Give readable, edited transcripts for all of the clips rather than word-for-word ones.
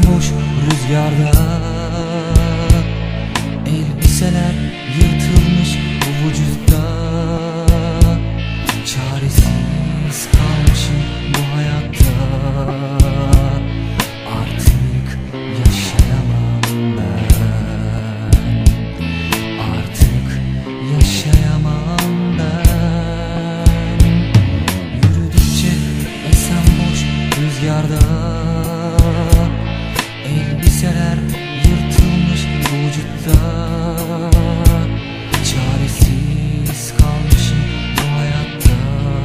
boş rüzgarda, elbiseler yırtılmış bu vücutta. Çaresiz kalmışım bu hayatta, artık yaşayamam ben, artık yaşayamam ben. Yürüdükçe esen boş rüzgarda, elbiseler yırtılmış vücutta. Çaresiz kalmışım bu hayatta,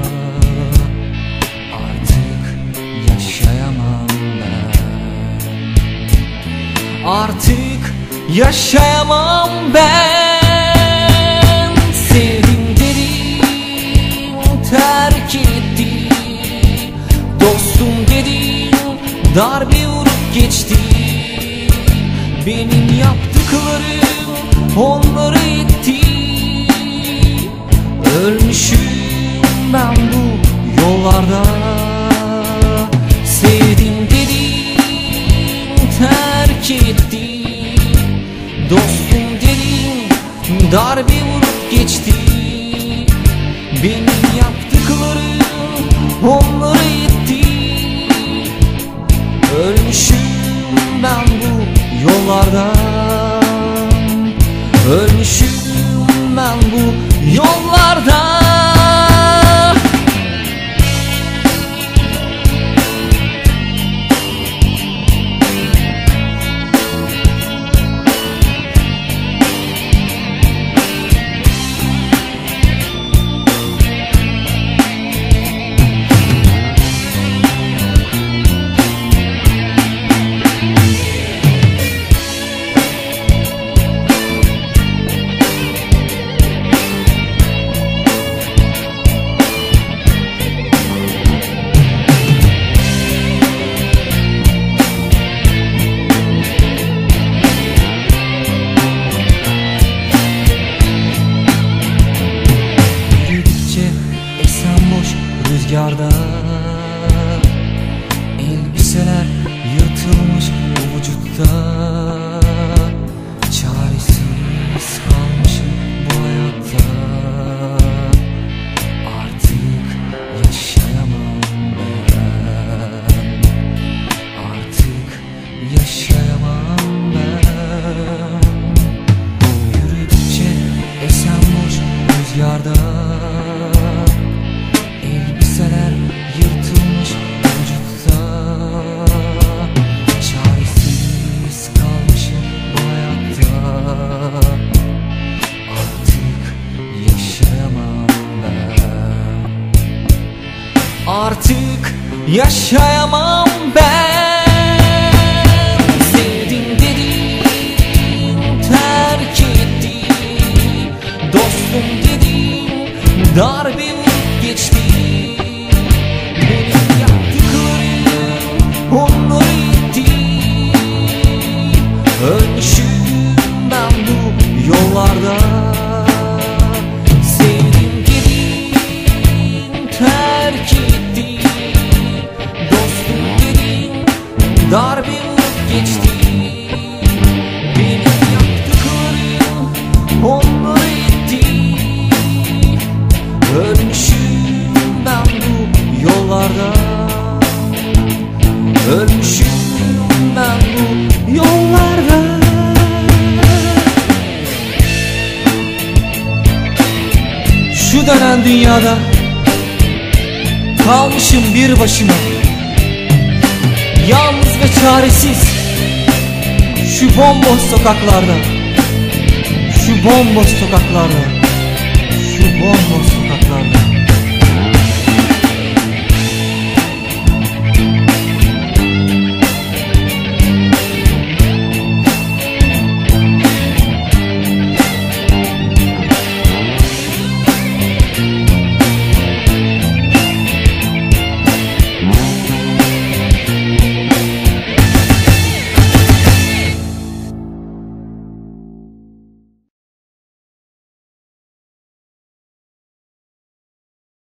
artık yaşayamam ben, artık yaşayamam ben. Sevdim dedim, terk etti. Dostum dedim, darbe vurup geçti. Benim yaptıklarım onları etti. Ölmüşüm ben bu yollarda. Sevdim dedim, terk etti. Dostum dedim, darbe vurup geçti. Benim yaptıklarım onları etti. Ölmüşüm ben bu yollarda, ölmüşüm ben bu yollarda. Rüzgarda, elbiseler yırtılmış bu vücutta. Çaresiz kalmışım bu hayatta, artık yaşayamam ben, artık yaşayamam ben. Yürüdükçe esen boş rüzgarda, elbiseler yırtılmış vücutta. Çaresiz kalmışım bu hayatta, artık yaşayamam ben, artık yaşayamam ben. Sevdim dedim, terk etti. Dostum dedim, darbe vurup geçti. Benim yaptıklarım onları etti. Ölmüşüm ben bu yollarda. Sevdim dedim, terk etti. Dostum dedim, darbe vurup geçti. Benim yaptıklarım onları etti. Ölmüşüm ben bu yollarda, ölmüşüm ben bu yollarda. Şu dönen dünyada kalmışım bir başıma, yalnız ve çaresiz. Şu bomboş sokaklarda, şu bomboş sokaklarda, şu bomboş sokaklarda.